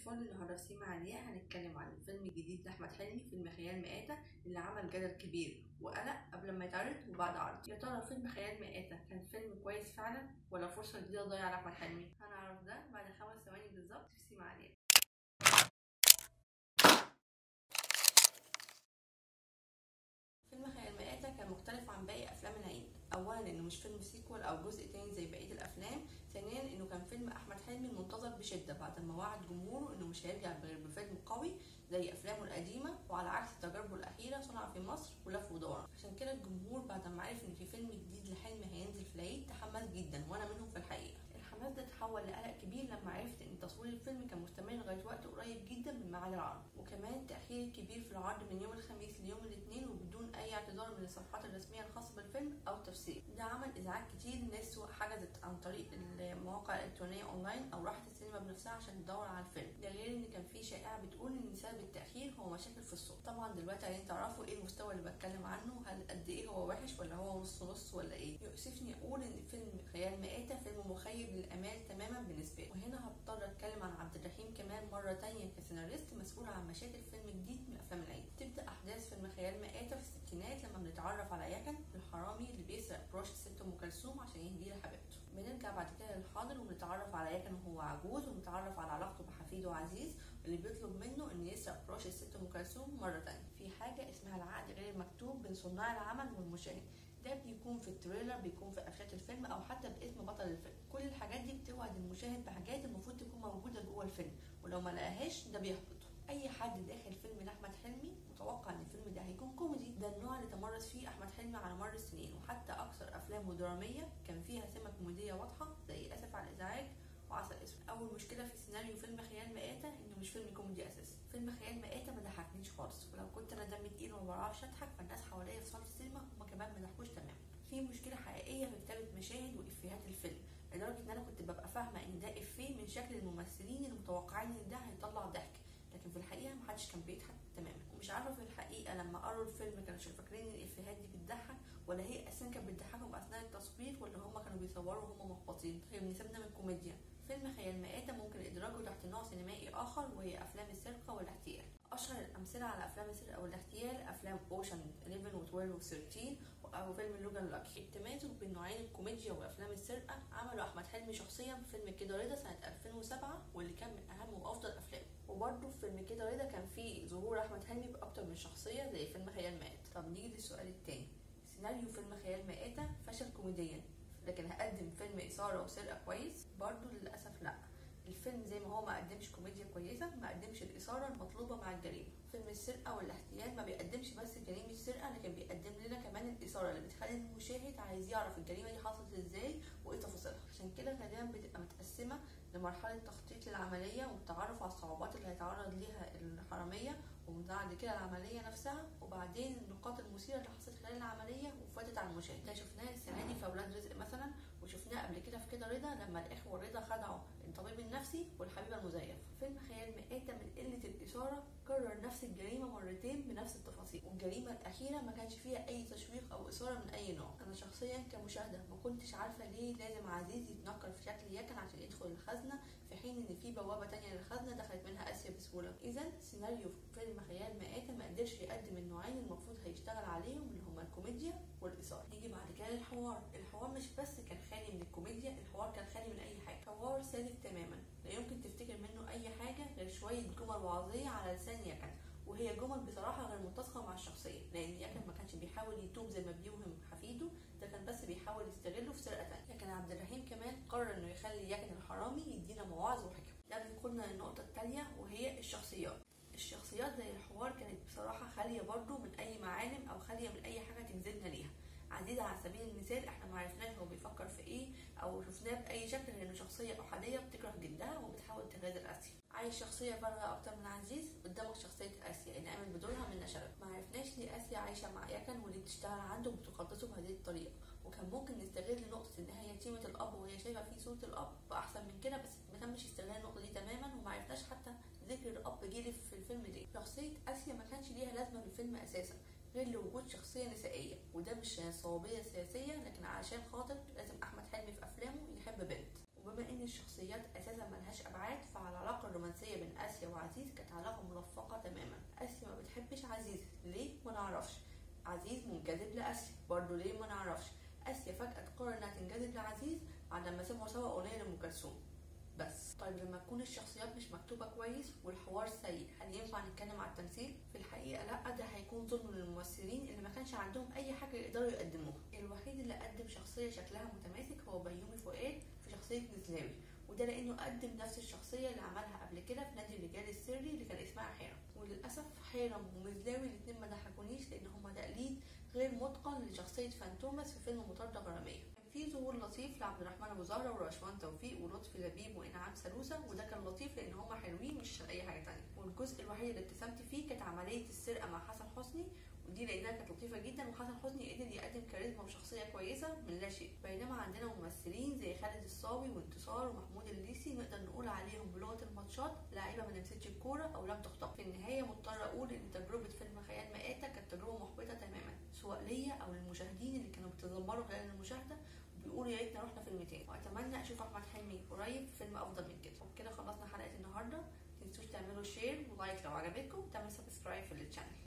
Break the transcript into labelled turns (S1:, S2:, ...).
S1: الفل. النهارده في سيما عليا هنتكلم عن الفيلم الجديد لأحمد حلمي، فيلم خيال مآتة اللي عمل جدل كبير وقلق قبل ما يتعرض وبعد عرضه. يا ترى فيلم خيال مآتة كان فيلم كويس فعلا ولا فرصة جديدة ضايعة لأحمد حلمي؟ هنعرف ده بعد 5 ثواني بالظبط في سيما عليا. فيلم خيال مآتة كان مختلف عن باقي أفلام العيد. أولا إنه مش فيلم سيكوال أو جزء تاني زي بقية الأفلام. ثانيا إنه كان فيلم أحمد حلمي المنتظر بشدة بعد ما وعد جمهوره إنه مش هيرجع غير بفيلم قوي زي أفلامه القديمة، وعلى عكس تجاربه الأخيرة صنع في مصر ولف ودوران. عشان كده الجمهور بعد ما عرف إن في فيلم جديد لحلمي هينزل في العيد تحمس جدا، وأنا منهم في الحقيقة. الحماس ده اتحول لقلق كبير لما عرفت ان تصوير الفيلم كان مستمر لغايه وقت قريب جدا من ميعاد العرض، وكمان تاخير كبير في العرض من يوم الخميس ليوم الاثنين وبدون اي اعتذار من الصفحات الرسميه الخاصه بالفيلم او تفسير. ده عمل ازعاج كتير. الناس سواء حجزت عن طريق المواقع الالكترونيه اونلاين او راحت السينما بنفسها عشان تدور على الفيلم. ده غير ان كان في شائعه بتقول ان سبب التاخير هو مشاكل في الصوت. طبعا دلوقتي عايزين تعرفوا ايه المستوى اللي بتكلم عنه، هل قد ايه هو وحش ولا هو نص نص ولا ايه. يؤسفني اقول ان فيلم خيال مآتة فيلم مخيب للامال تماما بالنسبه لي. وهنا هضطر اتكلم عن عبد الرحيم كمال مره تانية كسيناريست مسؤول عن مشاكل فيلم جديد من افلام العيد. تبدا احداث فيلم خيال مآتة في الستينات لما بنتعرف على يكن الحرامي اللي بيسرق بروش ست ام كلثوم عشان يهديها لحبيبته. بنرجع بعد كده للحاضر وبنتعرف على يكن وهو عجوز، ونتعرف على علاقته بحفيده عزيز اللي بيطلب منه انه يسرق بروش الست ام كلثوم مره تانية. في حاجه اسمها العقد غير المكتوب بين صناع العمل والمشاهد. ده بيكون في التريلر، بيكون في قفشات الفيلم او حتى باسم بطل الفيلم. كل الحاجات دي بتوعد المشاهد بحاجات المفروض تكون موجوده جوه الفيلم، ولو ما لقاهاش ده بيحبطه. اي حد داخل فيلم لاحمد حلمي متوقع ان الفيلم ده هيكون كوميدي. ده النوع اللي تمرس فيه احمد حلمي على مر السنين، وحتى اكثر افلامه دراميه كان فيها سمه كوميديه واضحه زي اسف على الازعاج وعسل اسود. اول مشكله في سيناريو فيلم خيال مآتة انه مش فيلم كوميدي اساسا. فيلم خيال مآتة ما ضحكنيش خالص، ولو كنت انا دمي تقيل وما بعرفش اضحك فالناس حواليا في صاله السينما هم كمان ما ضحكوش تماما. في مشكله حقيقيه في كتابه مشاهد وافيهات الفيلم، لدرجه ان انا كنت ببقى فاهمه ان ده افيه من شكل الممثلين اللي متوقعين ان ده هيطلع ضحك، لكن في الحقيقه محدش كان بيضحك تماما. ومش عارفه في الحقيقه لما قروا الفيلم كانوا فاكرين ان الافيهات دي بتضحك، ولا هي اساسا كانت بتضحكهم اثناء التصوير، ولا هم كانوا بيصوروا وهم محبطين. طيب نسيبنا من الكوميديا. فيلم خيال مآتة ممكن ادراجه تحت نوع سينمائي اخر وهي افلام السرقه والاحتيال. اشهر الامثله على افلام السرقه والاحتيال افلام اوشن 11 و12 و13 او فيلم لوجان لاكي. التمازج بين نوعين الكوميديا وافلام السرقه عمله احمد حلمي شخصيا في فيلم كده رضا سنه 2007، واللي كان من اهم وافضل افلامه. وبرده في فيلم كده رضا كان فيه ظهور احمد حلمي باكتر من شخصيه زي فيلم خيال مآتة. طب نيجي للسؤال التاني، سيناريو فيلم خيال مآتة فشل كوميديا، لكن هقدم فيلم اثاره وسرقه كويس؟ برضه للاسف لا. الفيلم زي ما هو ما قدمش كوميديا كويسه، ما قدمش الاثاره المطلوبه مع الجريمه. فيلم السرقه والاحتيال ما بيقدمش بس جريمه السرقه، لكن بيقدم لنا كمان الاثاره اللي بتخلي المشاهد عايز يعرف الجريمه دي حصلت ازاي وايه تفاصيلها. عشان كده غالبا بتبقى متقسمه لمرحله تخطيط للعمليه والتعرف على الصعوبات اللي هيتعرض ليها الحراميه، وبعد كده العمليه نفسها، وبعدين النقاط المثيره اللي حصلت خلال العمليه وفاتت على المشاهد. ده شفناه السنه دي في اولاد رزق مثلا، وشفناه قبل كده في كده رضا لما الاخوه رضا خدعوا الطبيب النفسي والحبيبه المزيفه. فيلم خيال مآتة من قله الاثاره كرر نفس الجريمه مرتين بنفس التفاصيل، والجريمه الاخيره ما كانش فيها اي تشويق او اثاره من اي نوع. انا شخصيا كمشاهده ما كنتش عارفه ليه لازم عزيز يتنكر في شكل يكن عشان يدخل الخزنه، في حين ان في بوابه تانية للخزنه دخلت منها اسيا بسهوله. اذا سيناريو فيلم خيال مآتة ما قدرش يقدم النوعين المفروض هيشتغل عليهم اللي هما الكوميديا والاثاره. نيجي بعد كده للحوار. الحوار مش بس كان خالي من الكوميديا، الحوار كان خالي من اي حاجه. حوار ساذج تماما، لا يمكن تفتكر منه اي حاجه غير شويه جمل وعظيه على لسان يكن، وهي جمل بصراحه غير متسقه مع الشخصيه، لان يكن ما كانش بيحاول يتوب زي ما بيوهم حفيده، ده كان بس بيحاول يستغله في سرقه تانية. لكن عبد الرحيم كمان قرر انه يخلي يكن الحرامي يدينا مواعظ وحكم. ده بيقودنا للنقطه التاليه وهي الشخصيات. الشخصيات زي الحوار كانت بصراحه خاليه برضو من اي معالم او خاليه من اي حاجه تجذبنا ليها. عزيز على سبيل المثال احنا ما عرفناش هو بيفكر في ايه او شفناه باي شكل غير انه شخصيه احاديه بتكره جدها وبتحاول تغادر اسيا. عايش شخصيه فارغه اكتر من عزيز، قدامك شخصيه اسيا اللي قامت بدورها من نشرة. ما عرفناش ليه اسيا عايشه مع يكن وليه بتشتغل عنده وبتقدسه بهذه الطريقه، وكان ممكن نستغل نقطه ان هي يتيمه الاب وهي شايفه فيه صوره الاب باحسن من كده، بس ما تمش استغلال النقطه دي تماما، وما عرفناش حتى ذكر الاب جه في الفيلم ليه. شخصيه اسيا ما كانش ليها لازمه في الفيلم اساسا غير لوجود شخصيه نسائيه، وده مش صوابيه سياسيه، لكن علشان خاطر لازم احمد حلمي في افلامه يحب بنت. وبما ان الشخصيات اساسا ملهاش ابعاد، فالعلاقه الرومانسيه بين اسيا وعزيز كانت علاقه ملفقه تماما. اسيا ما بتحبش عزيز، ليه ما نعرفش. عزيز منجذب لاسيا، برضه ليه ما نعرفش. اسيا فجاه تقرر انها تنجذب لعزيز بعد ما سمعوا سوا اغنيه لام كلثوم بس. طيب لما تكون الشخصيات مش مكتوبه كويس والحوار سيء، هل ينفع نتكلم على التمثيل؟ في الحقيقه لا، ده هيكون ظلم للممثلين اللي ما كانش عندهم اي حاجه يقدروا يقدموها. الوحيد اللي قدم شخصيه شكلها متماسك هو بيومي فؤاد في شخصيه مزلاوي، وده لانه قدم نفس الشخصيه اللي عملها قبل كده في نادي الرجال السري اللي كان اسمها حيرم. وللاسف حيرم ومزلاوي الاثنين ما ضحكونيش، لان هما تقليد غير متقن لشخصيه فانتوماس في فيلم مطاردة غراميه. في ظهور لطيف لعبد الرحمن ابو زهره ورشوان توفيق ولطفي لبيب وانعام سالوسة، وده كان لطيف لان هما حلوين مش اي حاجه تانية. والجزء الوحيد اللي ابتسمت فيه كانت عمليه السرقه مع حسن حسني، ودي لانها كانت لطيفه جدا، وحسن حسني قدر يقدم كاريزما وشخصيه كويسه من لا شيء. بينما عندنا ممثلين زي خالد الصاوي وانتصار ومحمود الليثي نقدر نقول عليهم بلغه الماتشات لعيبه ما لمستش الكوره او لم تخطب. في النهايه مضطره اقول ان تجربه فيلم خيال مآتة كانت تجربه محبطه تماما، سواء ليا او للمشاهدين اللي كانوا بيتذمروا خلال المشاهده وبيقولوا يا ريتنا رحنا فيلم تاني. واتمنى اشوف احمد حلمي قريب في فيلم افضل من كده. وبكده خلصنا حلقه النهارده، متنسوش تعملوا شير ولايك لو عجبتكم، تعملوا سبسكرايب في الشانل.